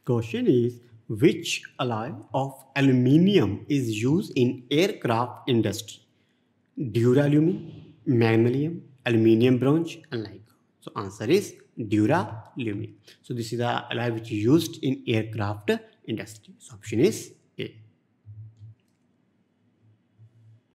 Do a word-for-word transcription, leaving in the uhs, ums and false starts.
question is, which alloy of aluminium is used in aircraft industry? Duralumin, magnesium, aluminium bronze, and like. So answer is duralumin. So this is the alloy which is used in aircraft industry. So option is